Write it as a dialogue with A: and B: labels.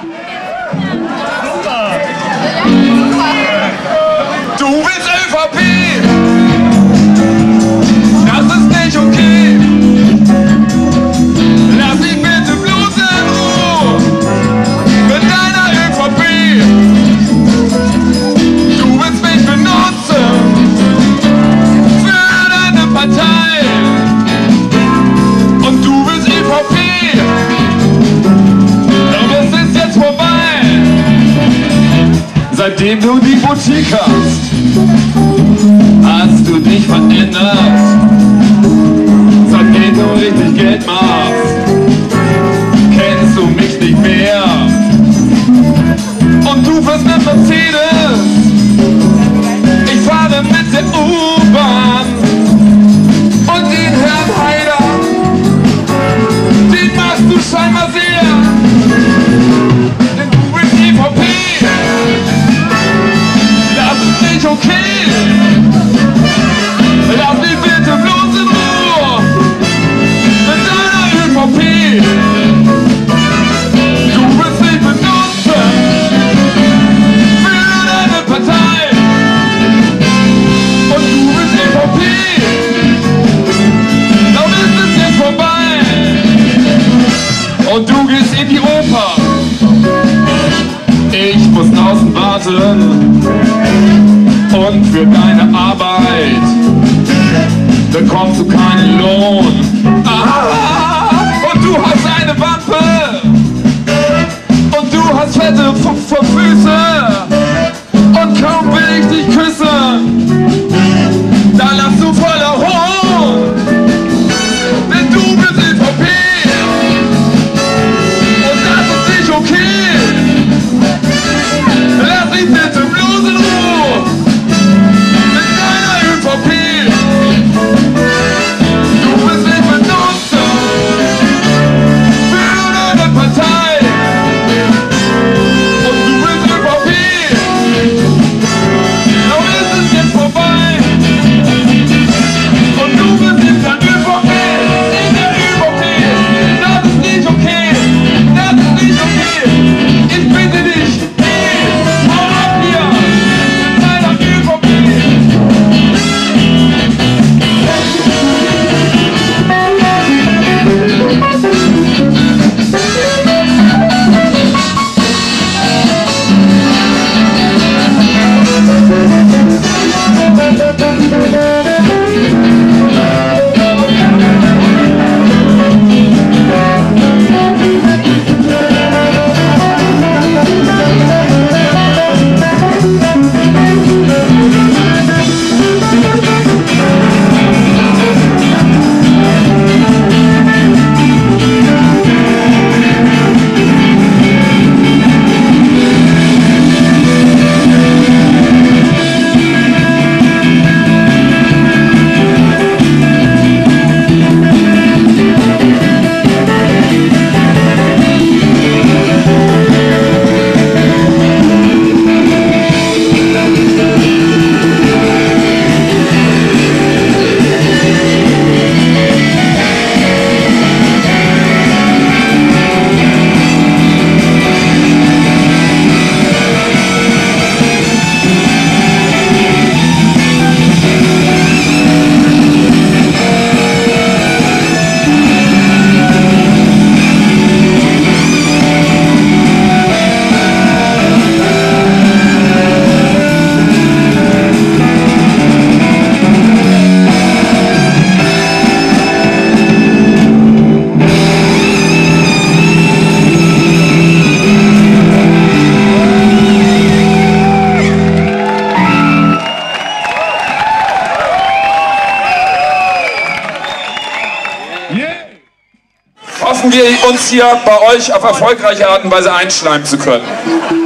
A: Du willst ÖVP! Das ist nicht okay! Lass mich bitte bloß in Ruhe mit deiner ÖVP! Du willst mich benutzen für deine Partei! Und du willst ÖVP! Doch es ist jetzt vorbei! Seitdem du die Boutique hast du dich verändert. Seitdem du richtig Geld machst, kennst du mich nicht mehr. Und du fährst mit Mercedes, ich fahre mit der U-Bahn. Und den Herrn Haider, den machst du scheinbar sehr. Denn du bist EVP. Das ist nicht okay. Lass mich bitte bloß in Ruhe mit deiner ÖVP. Du willst mich benutzen für deine Partei. Und du bist EVP. Dann ist es jetzt vorbei. Und du gehst in die Oper. Ich muss draußen warten. Und für deine Arbeit bekommst du keinen Lohn. Und du hast eine Wampe. Und du hast fette Füße. Und kaum will ich dich küssen, da lass du voller Hohn. Denn du bist EVP. Und das ist nicht okay. Lass mich bitte bloß in Ruhe mit deiner ÖVP. Du willst mich benutzen für deine Partei. Und du willst ÖVP. Doch ist es jetzt vorbei. Und du bist jetzt ein ÖVP. In der ÖVP. Das ist nicht okay. Das ist nicht okay. Ich bitte dich. Hau ab hier. Mit deiner ÖVP. Hoffen wir, uns hier bei euch auf erfolgreiche Art und Weise einschleimen zu können.